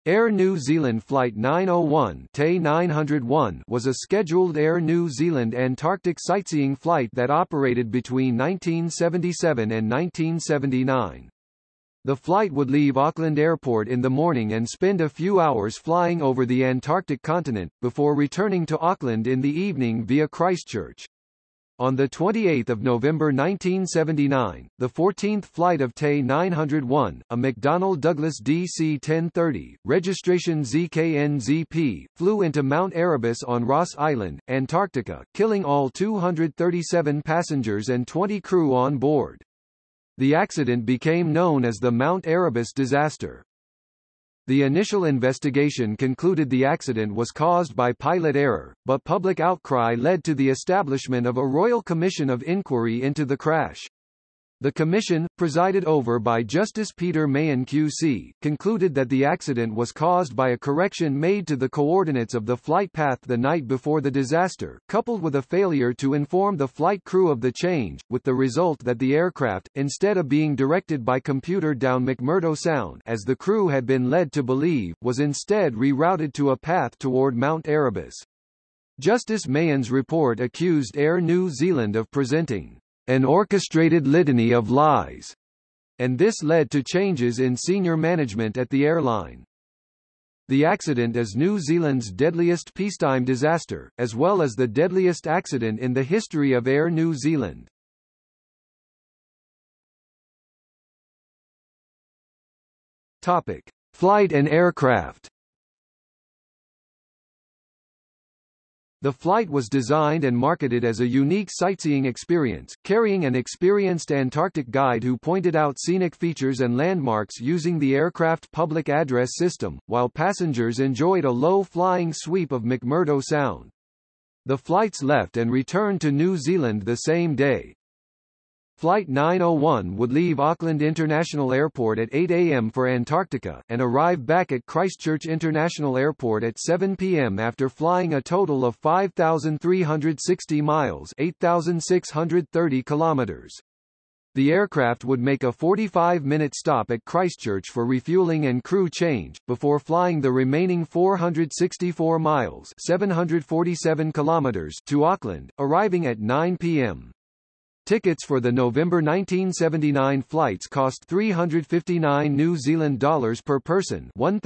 Air New Zealand Flight 901 (TAY 901) was a scheduled Air New Zealand Antarctic sightseeing flight that operated between 1977 and 1979. The flight would leave Auckland Airport in the morning and spend a few hours flying over the Antarctic continent, before returning to Auckland in the evening via Christchurch. On 28 November 1979, the 14th flight of TAY 901, a McDonnell Douglas DC-1030, registration ZKNZP, flew into Mount Erebus on Ross Island, Antarctica, killing all 237 passengers and 20 crew on board. The accident became known as the Mount Erebus disaster. The initial investigation concluded the accident was caused by pilot error, but public outcry led to the establishment of a Royal Commission of Inquiry into the crash. The commission, presided over by Justice Peter Mahon QC, concluded that the accident was caused by a correction made to the coordinates of the flight path the night before the disaster, coupled with a failure to inform the flight crew of the change, with the result that the aircraft, instead of being directed by computer down McMurdo Sound as the crew had been led to believe, was instead rerouted to a path toward Mount Erebus. Justice Mahon's report accused Air New Zealand of presenting an orchestrated litany of lies, and this led to changes in senior management at the airline. The accident is New Zealand's deadliest peacetime disaster, as well as the deadliest accident in the history of Air New Zealand. Topic: Flight and aircraft. The flight was designed and marketed as a unique sightseeing experience, carrying an experienced Antarctic guide who pointed out scenic features and landmarks using the aircraft public address system, while passengers enjoyed a low-flying sweep of McMurdo Sound. The flights left and returned to New Zealand the same day. Flight 901 would leave Auckland International Airport at 8 a.m. for Antarctica, and arrive back at Christchurch International Airport at 7 p.m. after flying a total of 5,360 miles (8,630 kilometers). The aircraft would make a 45-minute stop at Christchurch for refueling and crew change, before flying the remaining 464 miles (747 kilometers) to Auckland, arriving at 9 p.m. Tickets for the November 1979 flights cost $359 New Zealand dollars per person,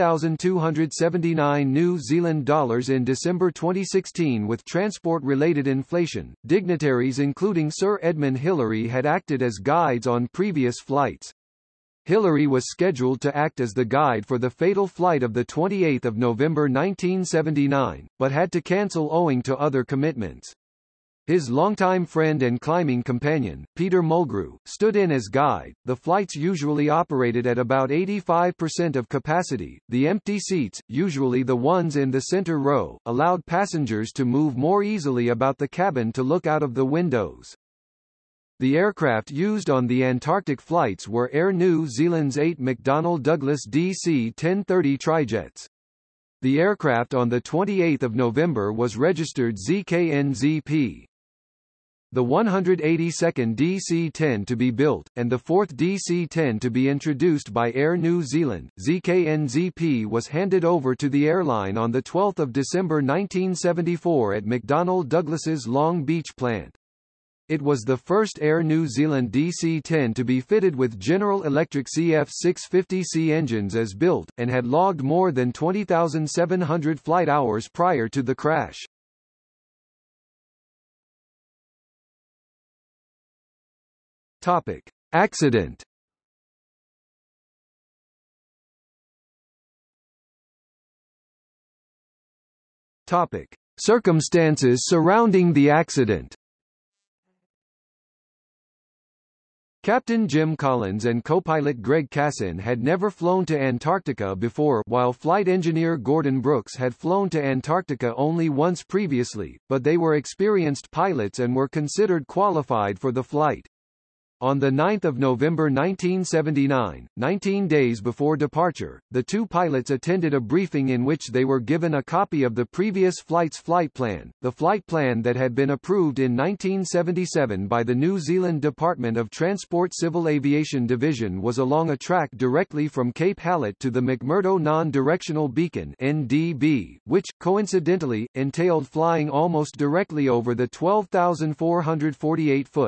$1,279 New Zealand dollars in December 2016. With transport-related inflation, dignitaries including Sir Edmund Hillary had acted as guides on previous flights. Hillary was scheduled to act as the guide for the fatal flight of 28 November 1979, but had to cancel owing to other commitments. His longtime friend and climbing companion, Peter Mulgrew, stood in as guide. The flights usually operated at about 85% of capacity. The empty seats, usually the ones in the center row, allowed passengers to move more easily about the cabin to look out of the windows. The aircraft used on the Antarctic flights were Air New Zealand's 8 McDonnell Douglas DC-1030 trijets. The aircraft on 28 November was registered ZKNZP. The 182nd DC-10 to be built, and the 4th DC-10 to be introduced by Air New Zealand, ZKNZP, was handed over to the airline on 12 December 1974 at McDonnell Douglas's Long Beach plant. It was the first Air New Zealand DC-10 to be fitted with General Electric CF650C engines as built, and had logged more than 20,700 flight hours prior to the crash. Topic: Accident. Topic: Circumstances surrounding the accident. Captain Jim Collins and co-pilot Greg Cassin had never flown to Antarctica before, while flight engineer Gordon Brooks had flown to Antarctica only once previously, but they were experienced pilots and were considered qualified for the flight. On 9 November 1979, 19 days before departure, the two pilots attended a briefing in which they were given a copy of the previous flight's flight plan. The flight plan that had been approved in 1977 by the New Zealand Department of Transport Civil Aviation Division was along a track directly from Cape Hallett to the McMurdo Non-Directional Beacon (NDB), which, coincidentally, entailed flying almost directly over the 12,448-foot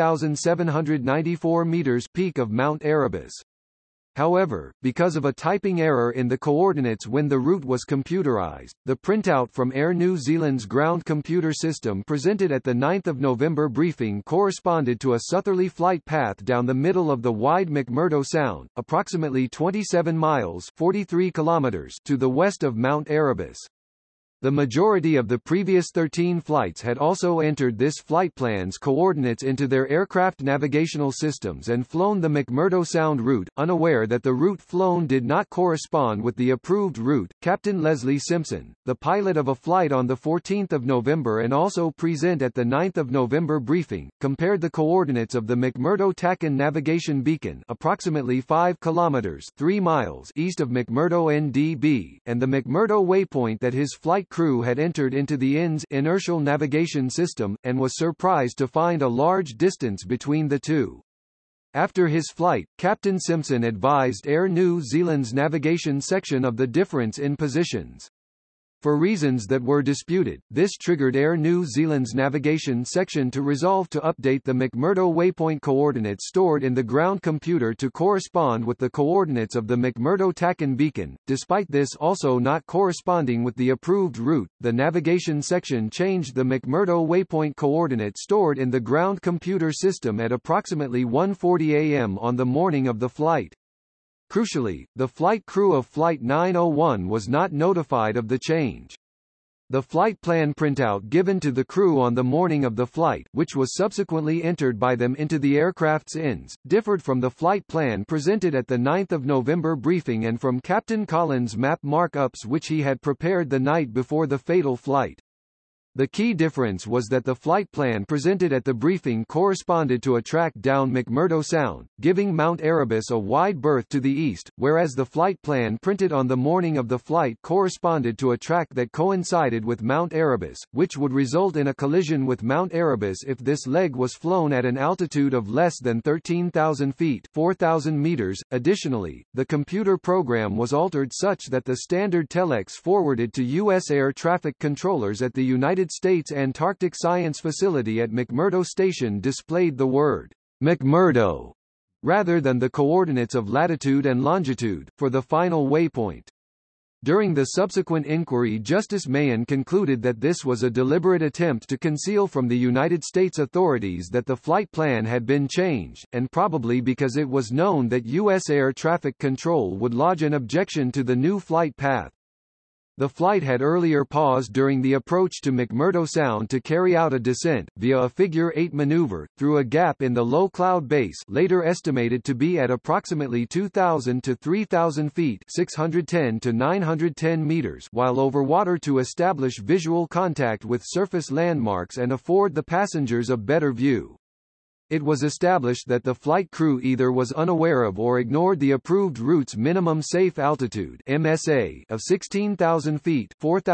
(3,794 meters) peak of Mount Erebus. However, because of a typing error in the coordinates when the route was computerized, the printout from Air New Zealand's ground computer system presented at the 9 November briefing corresponded to a southerly flight path down the middle of the wide McMurdo Sound, approximately 27 miles 43 kilometers to the west of Mount Erebus. The majority of the previous 13 flights had also entered this flight plan's coordinates into their aircraft navigational systems and flown the McMurdo Sound route, unaware that the route flown did not correspond with the approved route. Captain Leslie Simpson, the pilot of a flight on 14 November and also present at the 9 November briefing, compared the coordinates of the McMurdo Tacken navigation beacon, approximately 5 kilometers 3 miles east of McMurdo NDB, and the McMurdo waypoint that his flight crew had entered into the INS inertial navigation system, and was surprised to find a large distance between the two. After his flight, Captain Simpson advised Air New Zealand's navigation section of the difference in positions. For reasons that were disputed, this triggered Air New Zealand's navigation section to resolve to update the McMurdo waypoint coordinates stored in the ground computer to correspond with the coordinates of the McMurdo Tacken beacon. Despite this also not corresponding with the approved route, the navigation section changed the McMurdo waypoint coordinates stored in the ground computer system at approximately 1:40 a.m. on the morning of the flight. Crucially, the flight crew of Flight 901 was not notified of the change. The flight plan printout given to the crew on the morning of the flight, which was subsequently entered by them into the aircraft's INS, differed from the flight plan presented at the 9 November briefing and from Captain Collins' map markups which he had prepared the night before the fatal flight. The key difference was that the flight plan presented at the briefing corresponded to a track down McMurdo Sound, giving Mount Erebus a wide berth to the east, whereas the flight plan printed on the morning of the flight corresponded to a track that coincided with Mount Erebus, which would result in a collision with Mount Erebus if this leg was flown at an altitude of less than 13,000 feet (4,000 meters). Additionally, the computer program was altered such that the standard telex forwarded to U.S. air traffic controllers at the United States Antarctic Science Facility at McMurdo Station displayed the word McMurdo rather than the coordinates of latitude and longitude for the final waypoint. During the subsequent inquiry, Justice Mahon concluded that this was a deliberate attempt to conceal from the United States authorities that the flight plan had been changed, and probably because it was known that U.S. air traffic control would lodge an objection to the new flight path. The flight had earlier paused during the approach to McMurdo Sound to carry out a descent, via a figure-8 maneuver, through a gap in the low cloud base later estimated to be at approximately 2,000 to 3,000 feet 610 to 910 meters while over water to establish visual contact with surface landmarks and afford the passengers a better view. It was established that the flight crew either was unaware of or ignored the approved route's minimum safe altitude (MSA) of 16,000 feet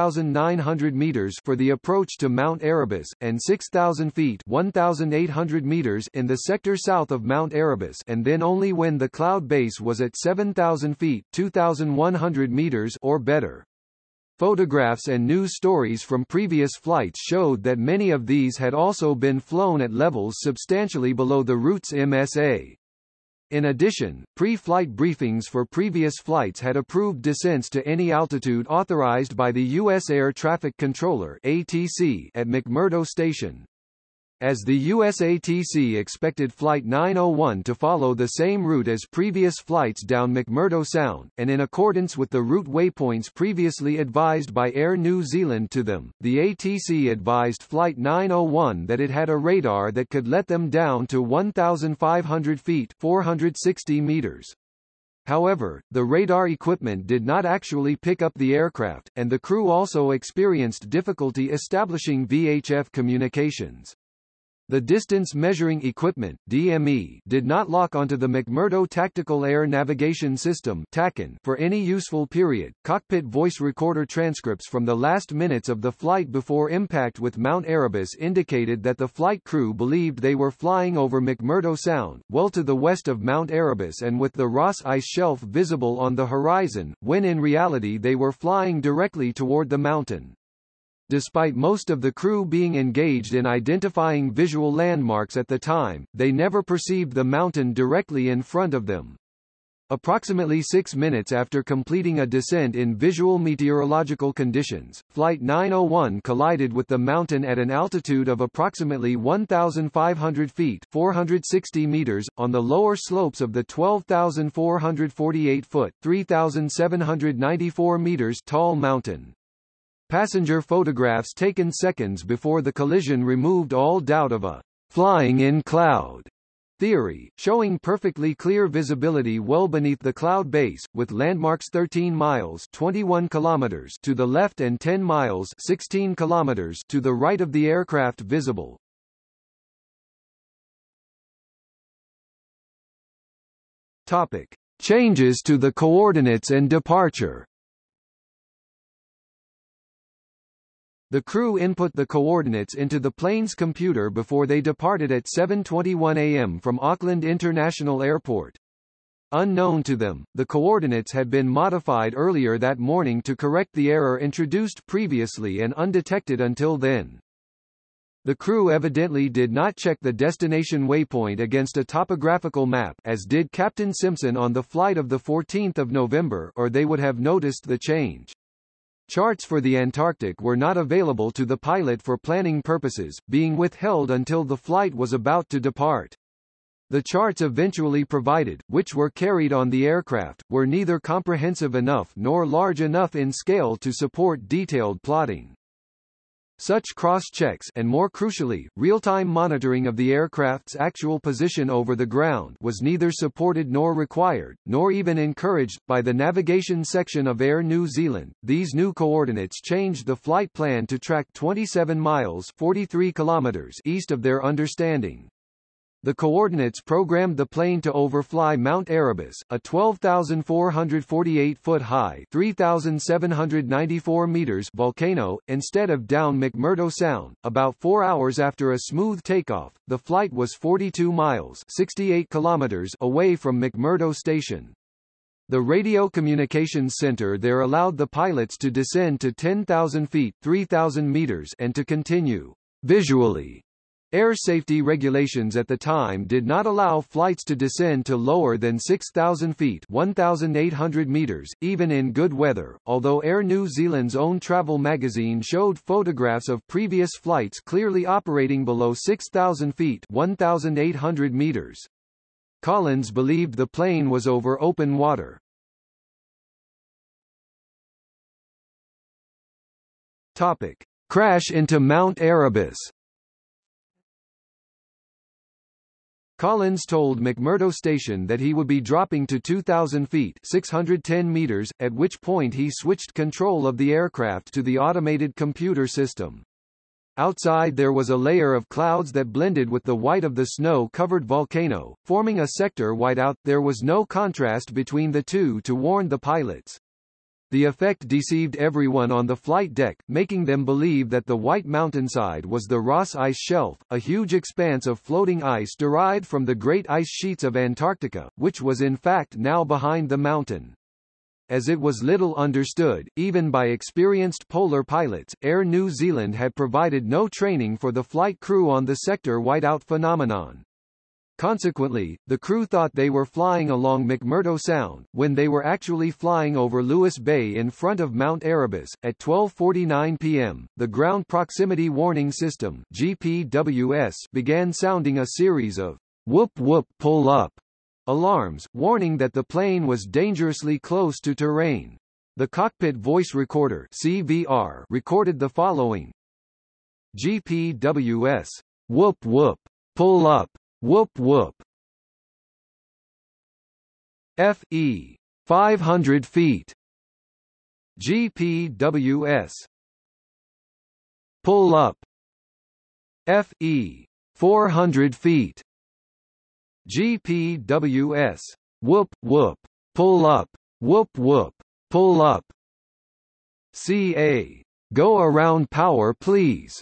(4,900 meters) for the approach to Mount Erebus, and 6,000 feet (1,800 meters) in the sector south of Mount Erebus, and then only when the cloud base was at 7,000 feet (2,100 meters) or better. Photographs and news stories from previous flights showed that many of these had also been flown at levels substantially below the route's MSA. In addition, pre-flight briefings for previous flights had approved descents to any altitude authorized by the U.S. Air Traffic Controller (ATC) at McMurdo Station. As the USATC expected Flight 901 to follow the same route as previous flights down McMurdo Sound, and in accordance with the route waypoints previously advised by Air New Zealand to them, the ATC advised Flight 901 that it had a radar that could let them down to 1,500 feet (460 meters). However, the radar equipment did not actually pick up the aircraft, and the crew also experienced difficulty establishing VHF communications. The Distance Measuring Equipment (DME) did not lock onto the McMurdo Tactical Air Navigation System (TACAN) for any useful period. Cockpit voice recorder transcripts from the last minutes of the flight before impact with Mount Erebus indicated that the flight crew believed they were flying over McMurdo Sound, well to the west of Mount Erebus and with the Ross Ice Shelf visible on the horizon, when in reality they were flying directly toward the mountain. Despite most of the crew being engaged in identifying visual landmarks at the time, they never perceived the mountain directly in front of them. Approximately 6 minutes after completing a descent in visual meteorological conditions, Flight 901 collided with the mountain at an altitude of approximately 1,500 feet 460 meters, on the lower slopes of the 12,448-foot 3,794 meters tall mountain. Passenger photographs taken seconds before the collision removed all doubt of a flying in cloud theory, showing perfectly clear visibility well beneath the cloud base, with landmarks 13 miles 21 kilometers to the left and 10 miles 16 kilometers to the right of the aircraft visible. Topic: Changes to the coordinates and departure. The crew input the coordinates into the plane's computer before they departed at 7:21 a.m. from Auckland International Airport. Unknown to them, the coordinates had been modified earlier that morning to correct the error introduced previously and undetected until then. The crew evidently did not check the destination waypoint against a topographical map, as did Captain Simpson on the flight of 14 November, or they would have noticed the change. Charts for the Antarctic were not available to the pilot for planning purposes, being withheld until the flight was about to depart. The charts eventually provided, which were carried on the aircraft, were neither comprehensive enough nor large enough in scale to support detailed plotting. Such cross-checks and, more crucially, real-time monitoring of the aircraft's actual position over the ground was neither supported nor required, nor even encouraged, by the navigation section of Air New Zealand. These new coordinates changed the flight plan to track 27 miles 43 kilometers east of their understanding. The coordinates programmed the plane to overfly Mount Erebus, a 12,448-foot high 3,794 meters volcano, instead of down McMurdo Sound. About 4 hours after a smooth takeoff, the flight was 42 miles 68 kilometers away from McMurdo Station. The Radio Communications Center there allowed the pilots to descend to 10,000 feet 3,000 meters and to continue visually. Air safety regulations at the time did not allow flights to descend to lower than 6,000 feet 1,800 meters, even in good weather, although Air New Zealand's own travel magazine showed photographs of previous flights clearly operating below 6,000 feet 1,800 meters. Collins believed the plane was over open water. Topic: Crash into Mount Erebus. Collins told McMurdo Station that he would be dropping to 2,000 feet 610 meters, at which point he switched control of the aircraft to the automated computer system. Outside there was a layer of clouds that blended with the white of the snow-covered volcano, forming a sector whiteout. There was no contrast between the two to warn the pilots. The effect deceived everyone on the flight deck, making them believe that the white mountainside was the Ross Ice Shelf, a huge expanse of floating ice derived from the great ice sheets of Antarctica, which was in fact now behind the mountain. As it was little understood, even by experienced polar pilots, Air New Zealand had provided no training for the flight crew on the sector whiteout phenomenon. Consequently, the crew thought they were flying along McMurdo Sound, when they were actually flying over Lewis Bay in front of Mount Erebus. At 12:49 p.m., the Ground Proximity Warning System (GPWS) began sounding a series of "whoop whoop pull up" alarms, warning that the plane was dangerously close to terrain. The cockpit voice recorder (CVR) recorded the following: GPWS, whoop whoop, pull up. Whoop whoop. FE 500 feet. GPWS. Pull up. FE 400 feet. GPWS. Whoop whoop. Pull up. Whoop whoop. Pull up. CA. Go around power please.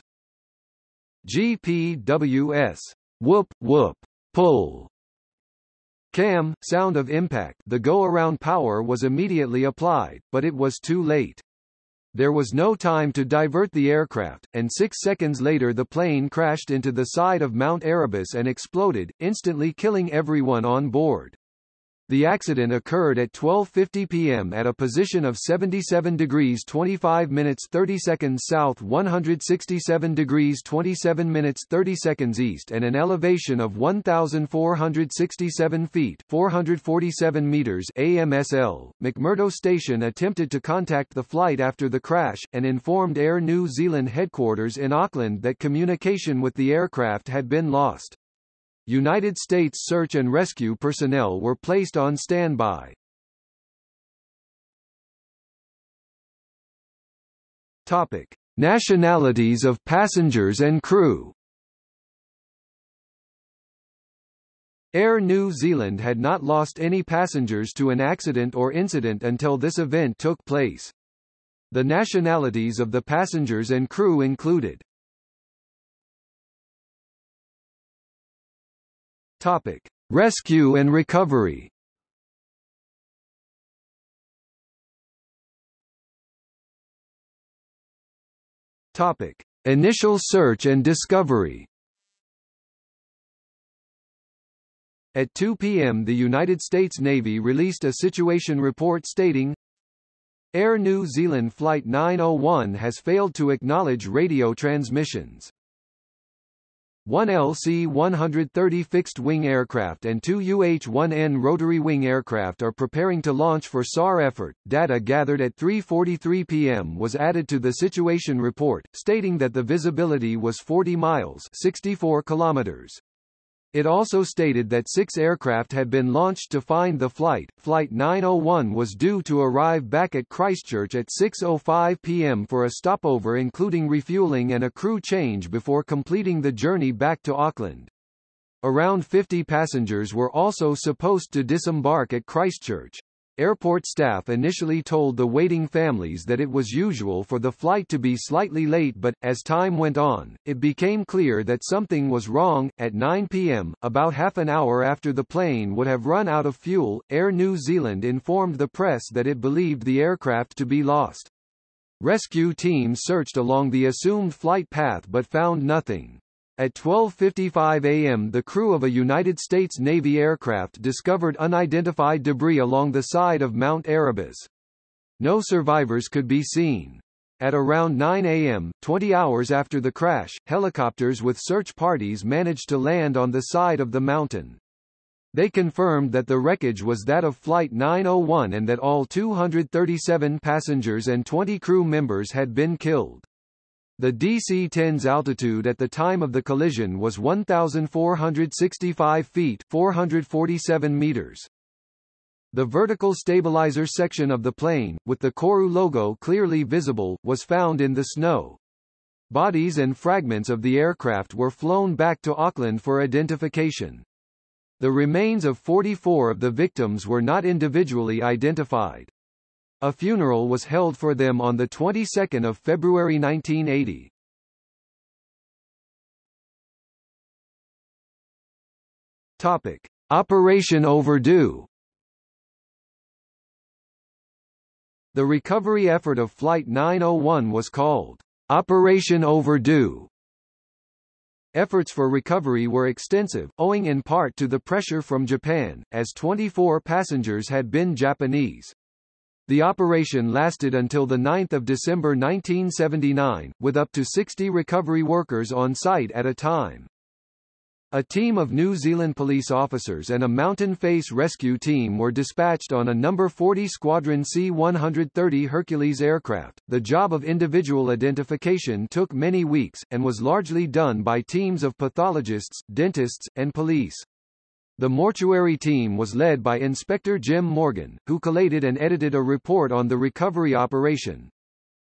GPWS. Whoop whoop. Pull. CAM. Sound of impact. The go-around power was immediately applied, but it was too late. There was no time to divert the aircraft, and 6 seconds later the plane crashed into the side of Mount Erebus and exploded, instantly killing everyone on board. The accident occurred at 12:50 p.m. at a position of 77 degrees 25 minutes 30 seconds south, 167 degrees 27 minutes 30 seconds east, and an elevation of 1,467 feet 447 meters AMSL. McMurdo Station attempted to contact the flight after the crash, and informed Air New Zealand headquarters in Auckland that communication with the aircraft had been lost. United States search and rescue personnel were placed on standby. Topic: Nationalities of passengers and crew. Air New Zealand had not lost any passengers to an accident or incident until this event took place. The nationalities of the passengers and crew included: Topic: Rescue and recovery. Topic: Initial search and discovery. At 2 p.m. the United States Navy released a situation report stating, Air New Zealand Flight 901 has failed to acknowledge radio transmissions. 1 LC-130 fixed-wing aircraft and 2 UH-1N rotary-wing aircraft are preparing to launch for SAR effort. Data gathered at 3:43 p.m. was added to the situation report, stating that the visibility was 40 miles (64 kilometers). It also stated that 6 aircraft had been launched to find the flight. Flight 901 was due to arrive back at Christchurch at 6:05 p.m. for a stopover including refueling and a crew change before completing the journey back to Auckland. Around 50 passengers were also supposed to disembark at Christchurch. Airport staff initially told the waiting families that it was usual for the flight to be slightly late, but, as time went on, it became clear that something was wrong. At 9 p.m., about half an hour after the plane would have run out of fuel, Air New Zealand informed the press that it believed the aircraft to be lost. Rescue teams searched along the assumed flight path but found nothing. At 12:55 a.m. the crew of a United States Navy aircraft discovered unidentified debris along the side of Mount Erebus. No survivors could be seen. At around 9 a.m., 20 hours after the crash, helicopters with search parties managed to land on the side of the mountain. They confirmed that the wreckage was that of Flight 901 and that all 237 passengers and 20 crew members had been killed. The DC-10's altitude at the time of the collision was 1,465 feet (447 meters). The vertical stabilizer section of the plane, with the Koru logo clearly visible, was found in the snow. Bodies and fragments of the aircraft were flown back to Auckland for identification. The remains of 44 of the victims were not individually identified. A funeral was held for them on the 22nd of February 1980. Topic: Operation Overdue. The recovery effort of Flight 901 was called Operation Overdue. Efforts for recovery were extensive, owing in part to the pressure from Japan, as 24 passengers had been Japanese. The operation lasted until 9 December 1979, with up to 60 recovery workers on site at a time. A team of New Zealand police officers and a mountain face rescue team were dispatched on a No. 40 Squadron C-130 Hercules aircraft. The job of individual identification took many weeks, and was largely done by teams of pathologists, dentists, and police. The mortuary team was led by Inspector Jim Morgan, who collated and edited a report on the recovery operation.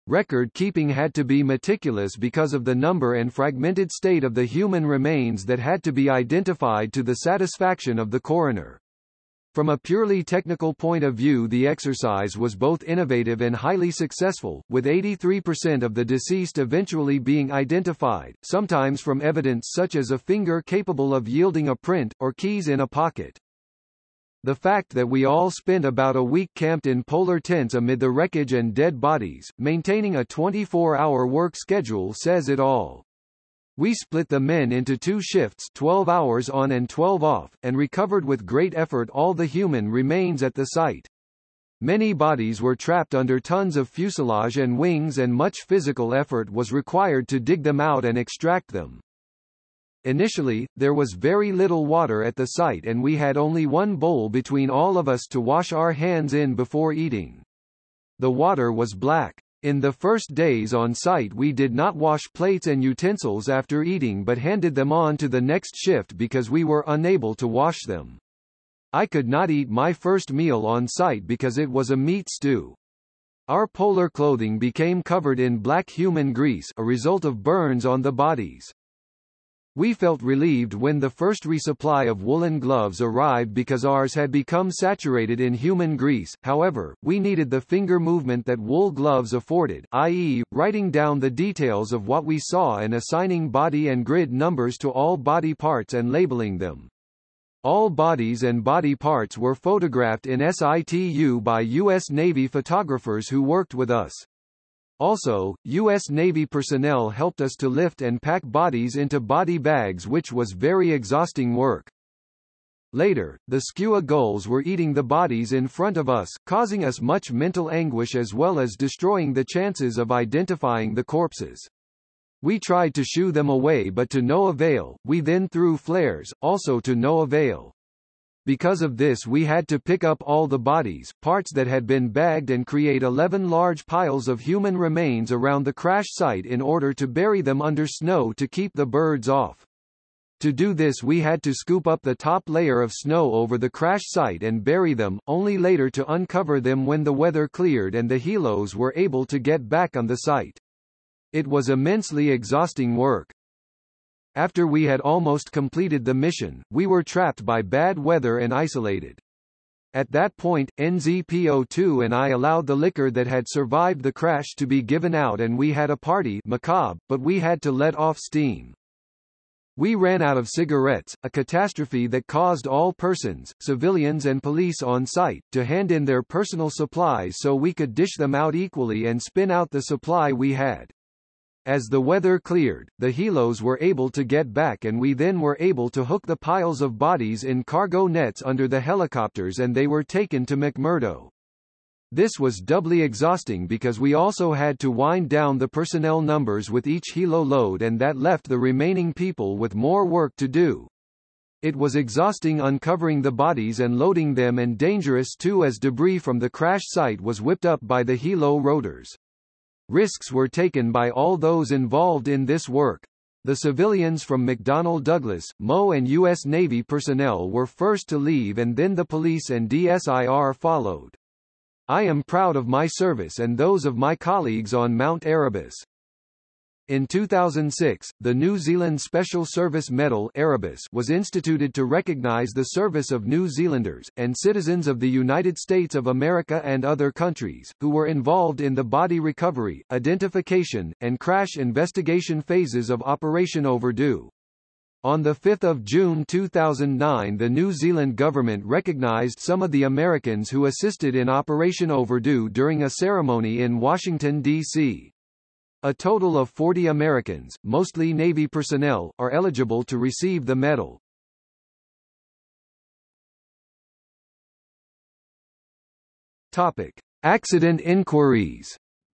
Record keeping had to be meticulous because of the number and fragmented state of the human remains that had to be identified to the satisfaction of the coroner. From a purely technical point of view, the exercise was both innovative and highly successful, with 83% of the deceased eventually being identified, sometimes from evidence such as a finger capable of yielding a print, or keys in a pocket. The fact that we all spent about a week camped in polar tents amid the wreckage and dead bodies, maintaining a 24-hour work schedule says it all. We split the men into 2 shifts, 12 hours on and 12 off, and recovered with great effort all the human remains at the site. Many bodies were trapped under tons of fuselage and wings, and much physical effort was required to dig them out and extract them. Initially, there was very little water at the site and we had only one bowl between all of us to wash our hands in before eating. The water was black. In the first days on site we did not wash plates and utensils after eating but handed them on to the next shift because we were unable to wash them. I could not eat my first meal on site because it was a meat stew. Our polar clothing became covered in black human grease, a result of burns on the bodies. We felt relieved when the first resupply of woolen gloves arrived because ours had become saturated in human grease. However, we needed the finger movement that wool gloves afforded, i.e., writing down the details of what we saw and assigning body and grid numbers to all body parts and labeling them. All bodies and body parts were photographed in situ by U.S. Navy photographers who worked with us. Also, U.S. Navy personnel helped us to lift and pack bodies into body bags, which was very exhausting work. Later, the skua gulls were eating the bodies in front of us, causing us much mental anguish as well as destroying the chances of identifying the corpses. We tried to shoo them away but to no avail. We then threw flares, also to no avail. Because of this we had to pick up all the bodies, parts that had been bagged, and create 11 large piles of human remains around the crash site in order to bury them under snow to keep the birds off. To do this we had to scoop up the top layer of snow over the crash site and bury them, only later to uncover them when the weather cleared and the helos were able to get back on the site. It was immensely exhausting work. After we had almost completed the mission, we were trapped by bad weather and isolated. At that point, NZPO2 and I allowed the liquor that had survived the crash to be given out and we had a party, macabre, but we had to let off steam. We ran out of cigarettes, a catastrophe that caused all persons, civilians and police on site, to hand in their personal supplies so we could dish them out equally and spin out the supply we had. As the weather cleared, the helos were able to get back and we then were able to hook the piles of bodies in cargo nets under the helicopters and they were taken to McMurdo. This was doubly exhausting because we also had to wind down the personnel numbers with each helo load and that left the remaining people with more work to do. It was exhausting uncovering the bodies and loading them, and dangerous too as debris from the crash site was whipped up by the helo rotors. Risks were taken by all those involved in this work. The civilians from McDonnell Douglas, MO and U.S. Navy personnel were first to leave and then the police and DSIR followed. I am proud of my service and those of my colleagues on Mount Erebus. In 2006, the New Zealand Special Service Medal Erebus was instituted to recognise the service of New Zealanders, and citizens of the United States of America and other countries, who were involved in the body recovery, identification, and crash investigation phases of Operation Overdue. On 5 June 2009 the New Zealand government recognised some of the Americans who assisted in Operation Overdue during a ceremony in Washington, D.C. A total of 40 Americans, mostly Navy personnel, are eligible to receive the medal. Topic: Accident inquiries.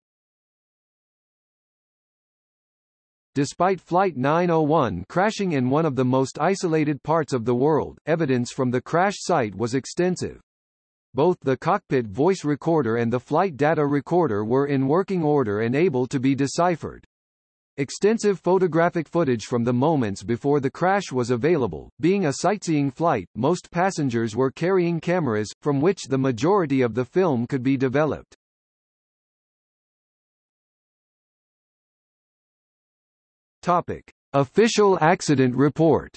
Despite Flight 901 crashing in one of the most isolated parts of the world, evidence from the crash site was extensive. Both the cockpit voice recorder and the flight data recorder were in working order and able to be deciphered. Extensive photographic footage from the moments before the crash was available. Being a sightseeing flight, most passengers were carrying cameras, from which the majority of the film could be developed. Topic: Official accident report.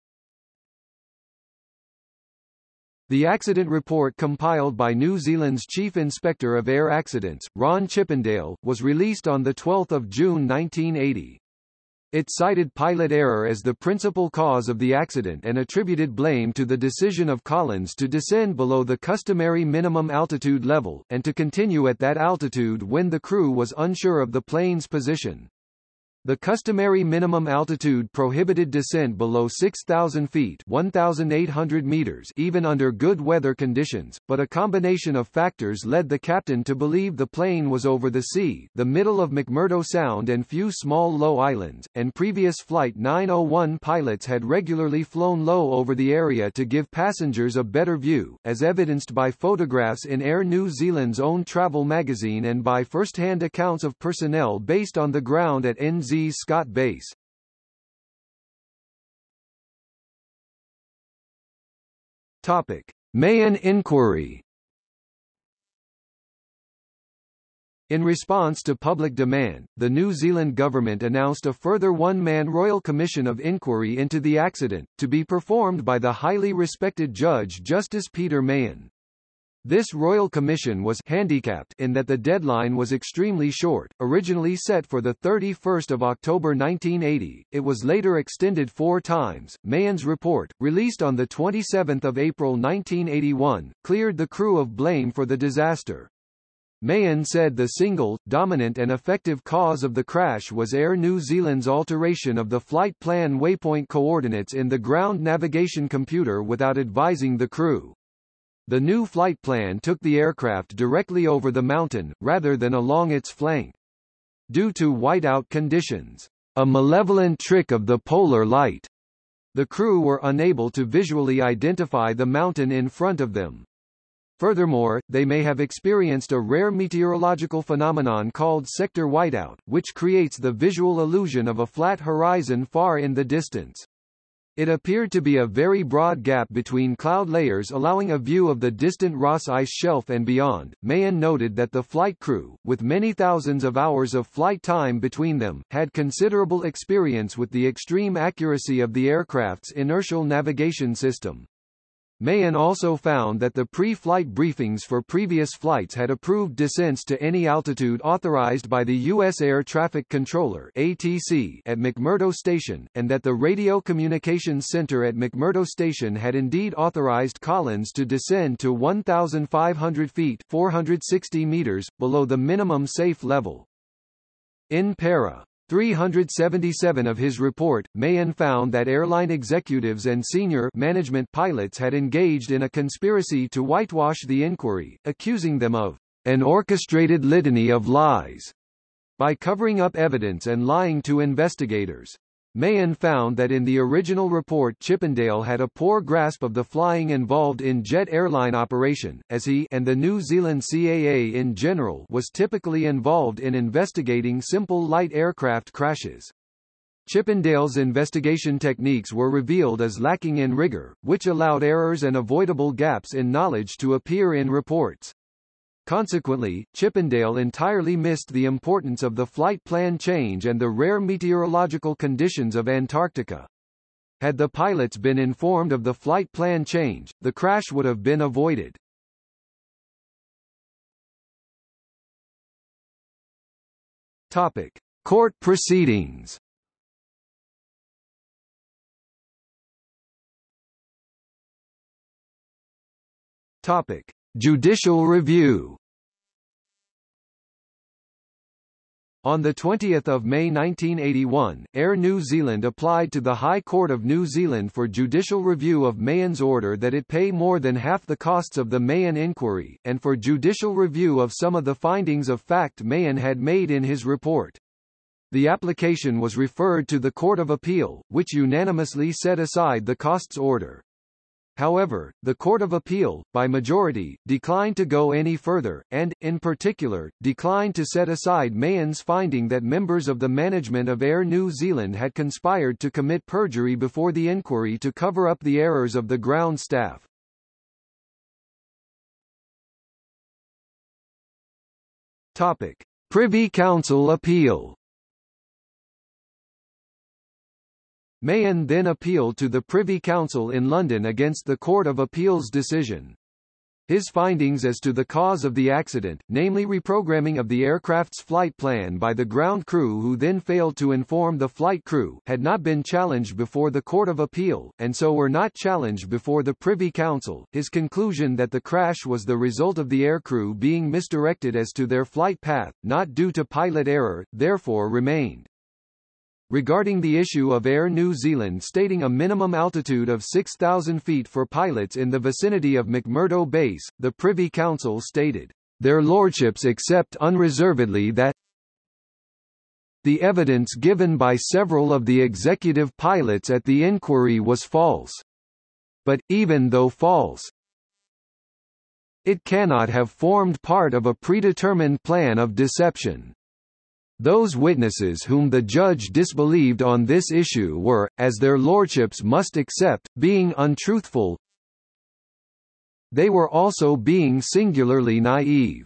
The accident report compiled by New Zealand's Chief Inspector of Air Accidents, Ron Chippendale, was released on 12 June 1980. It cited pilot error as the principal cause of the accident and attributed blame to the decision of Collins to descend below the customary minimum altitude level, and to continue at that altitude when the crew was unsure of the plane's position. The customary minimum altitude prohibited descent below 6,000 feet (1,800 meters) even under good weather conditions, but a combination of factors led the captain to believe the plane was over the sea, the middle of McMurdo Sound and few small low islands, and previous Flight 901 pilots had regularly flown low over the area to give passengers a better view, as evidenced by photographs in Air New Zealand's own travel magazine and by first-hand accounts of personnel based on the ground at NZ Scott Base. Topic: Mahon Inquiry. In response to public demand, the New Zealand government announced a further one-man Royal Commission of Inquiry into the accident, to be performed by the highly respected Judge Justice Peter Mahon. This Royal Commission was handicapped in that the deadline was extremely short, originally set for 31 October 1980. It was later extended 4 times. Mahon's report, released on 27 April 1981, cleared the crew of blame for the disaster. Mahon said the single, dominant and effective cause of the crash was Air New Zealand's alteration of the flight plan waypoint coordinates in the ground navigation computer without advising the crew. The new flight plan took the aircraft directly over the mountain, rather than along its flank. Due to whiteout conditions, a malevolent trick of the polar light, the crew were unable to visually identify the mountain in front of them. Furthermore, they may have experienced a rare meteorological phenomenon called sector whiteout, which creates the visual illusion of a flat horizon far in the distance. It appeared to be a very broad gap between cloud layers allowing a view of the distant Ross Ice Shelf and beyond. Mahon noted that the flight crew, with many thousands of hours of flight time between them, had considerable experience with the extreme accuracy of the aircraft's inertial navigation system. Mahon also found that the pre-flight briefings for previous flights had approved descents to any altitude authorized by the U.S. Air Traffic Controller (ATC) at McMurdo Station, and that the Radio Communications Center at McMurdo Station had indeed authorized Collins to descend to 1,500 feet (460 meters) below the minimum safe level. In para. 377 of his report, Mahon found that airline executives and senior management pilots had engaged in a conspiracy to whitewash the inquiry, accusing them of an orchestrated litany of lies by covering up evidence and lying to investigators. Mahon found that in the original report Chippendale had a poor grasp of the flying involved in jet airline operation, as he and the New Zealand CAA in general was typically involved in investigating simple light aircraft crashes. Chippendale's investigation techniques were revealed as lacking in rigor, which allowed errors and avoidable gaps in knowledge to appear in reports. Consequently, Chippendale entirely missed the importance of the flight plan change and the rare meteorological conditions of Antarctica. Had the pilots been informed of the flight plan change, the crash would have been avoided. Topic: Court proceedings. Topic: Judicial review. On 20 May 1981, Air New Zealand applied to the High Court of New Zealand for judicial review of Mahon's order that it pay more than half the costs of the Mahon Inquiry, and for judicial review of some of the findings of fact Mahon had made in his report. The application was referred to the Court of Appeal, which unanimously set aside the costs order. However, the Court of Appeal, by majority, declined to go any further, and, in particular, declined to set aside Mahon's finding that members of the management of Air New Zealand had conspired to commit perjury before the inquiry to cover up the errors of the ground staff. Topic: Privy Council appeal. Mahon then appealed to the Privy Council in London against the Court of Appeal's decision. His findings as to the cause of the accident, namely reprogramming of the aircraft's flight plan by the ground crew who then failed to inform the flight crew, had not been challenged before the Court of Appeal, and so were not challenged before the Privy Council. His conclusion that the crash was the result of the aircrew being misdirected as to their flight path, not due to pilot error, therefore remained. Regarding the issue of Air New Zealand stating a minimum altitude of 6,000 feet for pilots in the vicinity of McMurdo Base, the Privy Council stated, "Their Lordships accept unreservedly that the evidence given by several of the executive pilots at the inquiry was false. But, even though false, it cannot have formed part of a predetermined plan of deception. Those witnesses whom the judge disbelieved on this issue were, as their lordships must accept, being untruthful. They were also being singularly naive.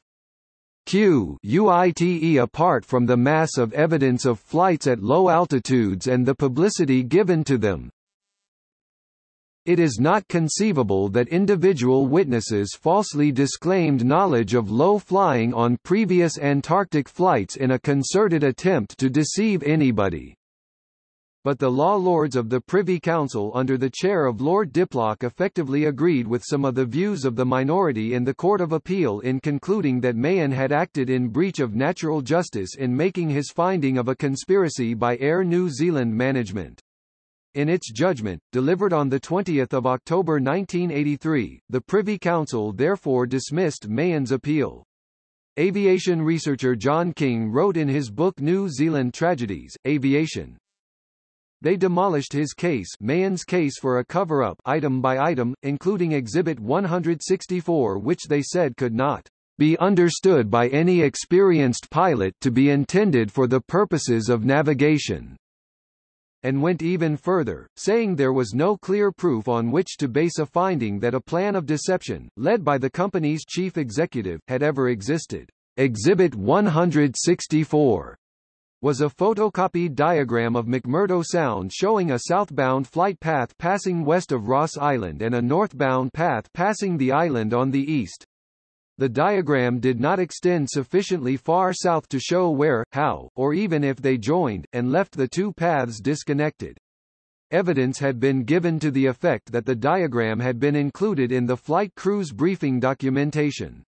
Apart from the mass of evidence of flights at low altitudes and the publicity given to them, it is not conceivable that individual witnesses falsely disclaimed knowledge of low flying on previous Antarctic flights in a concerted attempt to deceive anybody." But the law lords of the Privy Council under the chair of Lord Diplock effectively agreed with some of the views of the minority in the Court of Appeal in concluding that Mahon had acted in breach of natural justice in making his finding of a conspiracy by Air New Zealand management. In its judgment, delivered on 20 October 1983, the Privy Council therefore dismissed Mahon's appeal. Aviation researcher John King wrote in his book New Zealand Tragedies, Aviation. They demolished his case, Mahon's case, for a cover-up, item by item, including Exhibit 164, which they said could not be understood by any experienced pilot to be intended for the purposes of navigation, and went even further, saying there was no clear proof on which to base a finding that a plan of deception, led by the company's chief executive, had ever existed. Exhibit 164 was a photocopied diagram of McMurdo Sound showing a southbound flight path passing west of Ross Island and a northbound path passing the island on the east. The diagram did not extend sufficiently far south to show where, how, or even if they joined, and left the two paths disconnected. Evidence had been given to the effect that the diagram had been included in the flight crew's briefing documentation.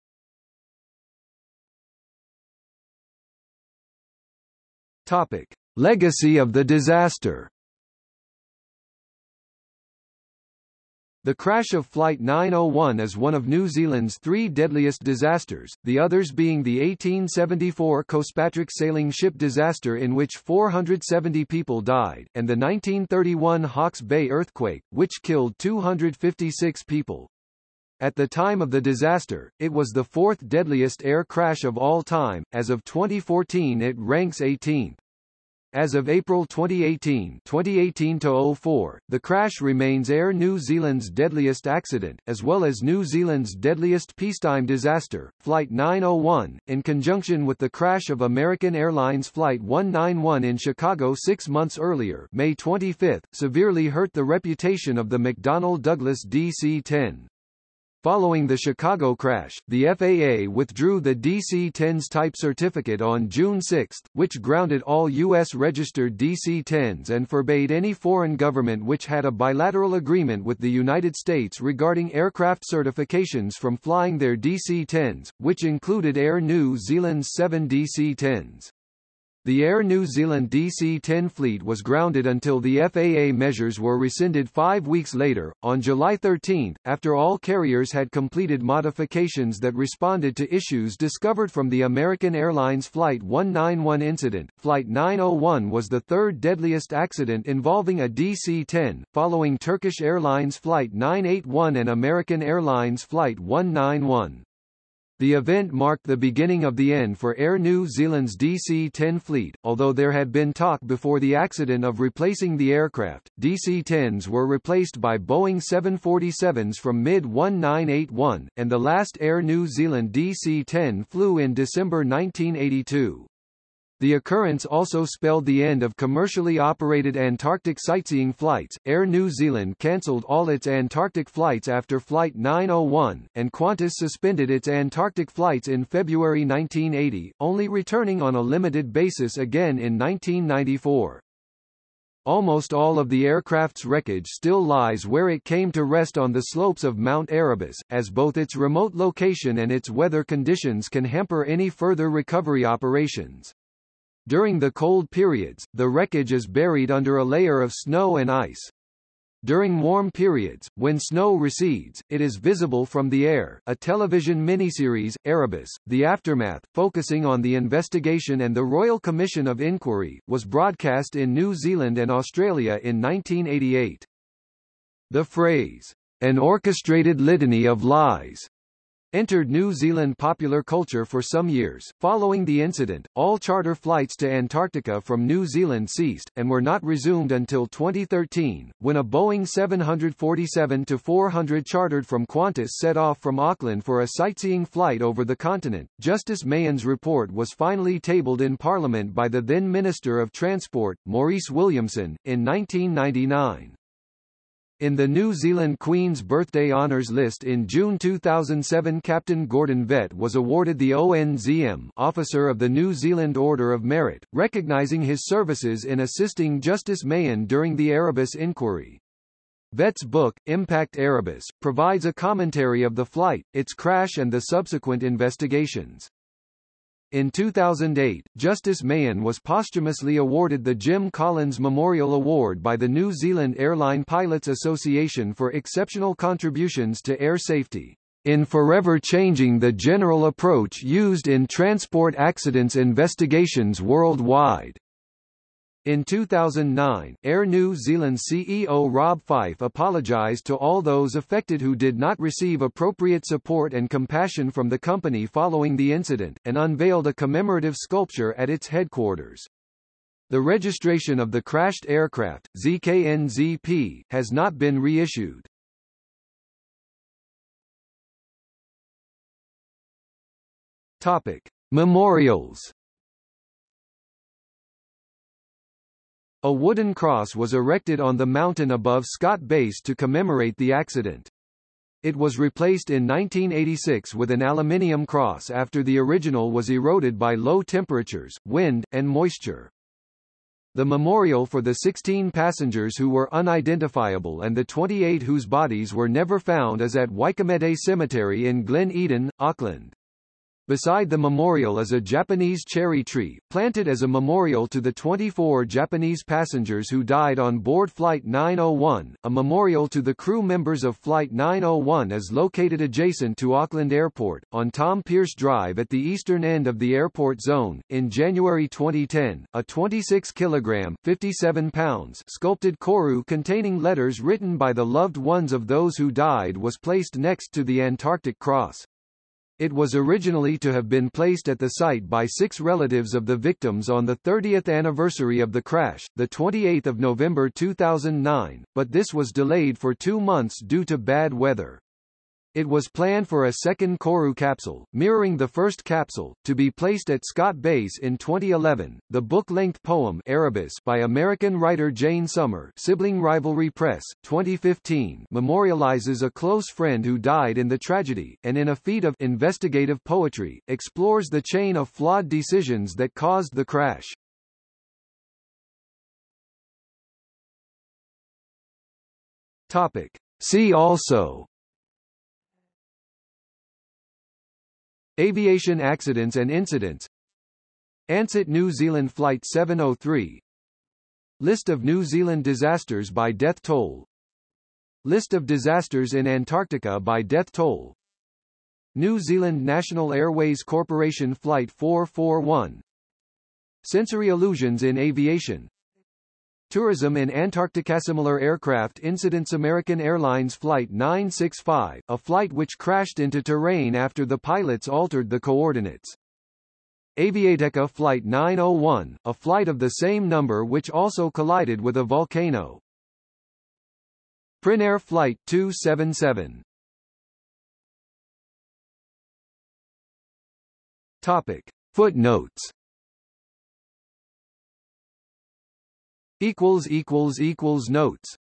Topic: Legacy of the disaster. The crash of Flight 901 is one of New Zealand's three deadliest disasters, the others being the 1874 Cospatrick sailing ship disaster in which 470 people died, and the 1931 Hawke's Bay earthquake, which killed 256 people. At the time of the disaster, it was the fourth deadliest air crash of all time. As of 2014 it ranks 18th. As of April 2018 2018-04, the crash remains Air New Zealand's deadliest accident, as well as New Zealand's deadliest peacetime disaster. Flight 901, in conjunction with the crash of American Airlines Flight 191 in Chicago 6 months earlier, May 25, severely hurt the reputation of the McDonnell Douglas DC-10. Following the Chicago crash, the FAA withdrew the DC-10's type certificate on June 6, which grounded all U.S.-registered DC-10s and forbade any foreign government which had a bilateral agreement with the United States regarding aircraft certifications from flying their DC-10s, which included Air New Zealand's 7 DC-10s. The Air New Zealand DC-10 fleet was grounded until the FAA measures were rescinded 5 weeks later, on July 13, after all carriers had completed modifications that responded to issues discovered from the American Airlines Flight 191 incident. Flight 901 was the third deadliest accident involving a DC-10, following Turkish Airlines Flight 981 and American Airlines Flight 191. The event marked the beginning of the end for Air New Zealand's DC-10 fleet. Although there had been talk before the accident of replacing the aircraft, DC-10s were replaced by Boeing 747s from mid-1981, and the last Air New Zealand DC-10 flew in December 1982. The occurrence also spelled the end of commercially operated Antarctic sightseeing flights. Air New Zealand cancelled all its Antarctic flights after Flight 901, and Qantas suspended its Antarctic flights in February 1980, only returning on a limited basis again in 1994. Almost all of the aircraft's wreckage still lies where it came to rest on the slopes of Mount Erebus, as both its remote location and its weather conditions can hamper any further recovery operations. During the cold periods, the wreckage is buried under a layer of snow and ice. During warm periods, when snow recedes, it is visible from the air. A television miniseries, Erebus: The Aftermath, focusing on the investigation and the Royal Commission of Inquiry, was broadcast in New Zealand and Australia in 1988. The phrase, "an orchestrated litany of lies," entered New Zealand popular culture for some years. Following the incident, all charter flights to Antarctica from New Zealand ceased, and were not resumed until 2013, when a Boeing 747-400 chartered from Qantas set off from Auckland for a sightseeing flight over the continent. Justice Mahon's report was finally tabled in Parliament by the then Minister of Transport, Maurice Williamson, in 1999. In the New Zealand Queen's Birthday Honours list in June 2007, Captain Gordon Vett was awarded the ONZM Officer of the New Zealand Order of Merit, recognising his services in assisting Justice Mahon during the Erebus inquiry. Vett's book, Impact Erebus, provides a commentary of the flight, its crash and the subsequent investigations. In 2008, Justice Mahon was posthumously awarded the Jim Collins Memorial Award by the New Zealand Airline Pilots Association for exceptional contributions to air safety, in forever changing the general approach used in transport accidents investigations worldwide. In 2009, Air New Zealand CEO Rob Fyfe apologised to all those affected who did not receive appropriate support and compassion from the company following the incident, and unveiled a commemorative sculpture at its headquarters. The registration of the crashed aircraft, ZKNZP, has not been reissued. Topic: Memorials. A wooden cross was erected on the mountain above Scott Base to commemorate the accident. It was replaced in 1986 with an aluminium cross after the original was eroded by low temperatures, wind, and moisture. The memorial for the 16 passengers who were unidentifiable and the 28 whose bodies were never found is at Waikumete Cemetery in Glen Eden, Auckland. Beside the memorial is a Japanese cherry tree, planted as a memorial to the 24 Japanese passengers who died on board Flight 901. A memorial to the crew members of Flight 901 is located adjacent to Auckland Airport, on Tom Pearce Drive at the eastern end of the airport zone. In January 2010, a 26 kilogram (57 pounds) sculpted koru containing letters written by the loved ones of those who died was placed next to the Antarctic Cross. It was originally to have been placed at the site by 6 relatives of the victims on the 30th anniversary of the crash, the 28th of November 2009, but this was delayed for 2 months due to bad weather. It was planned for a second koru capsule, mirroring the first capsule, to be placed at Scott Base in 2011. The book-length poem Erebus by American writer Jane Summer, Sibling Rivalry Press, 2015, memorializes a close friend who died in the tragedy, and in a feat of investigative poetry, explores the chain of flawed decisions that caused the crash. Topic. See also: Aviation accidents and incidents, Ansett New Zealand Flight 703, List of New Zealand disasters by death toll, List of disasters in Antarctica by death toll, New Zealand National Airways Corporation Flight 441, Sensory illusions in aviation, Tourism in Antarctica. Similar aircraft incidents. American Airlines Flight 965, a flight which crashed into terrain after the pilots altered the coordinates. Aviateca Flight 901, a flight of the same number which also collided with a volcano. Prinair Flight 277. Topic. Footnotes. Notes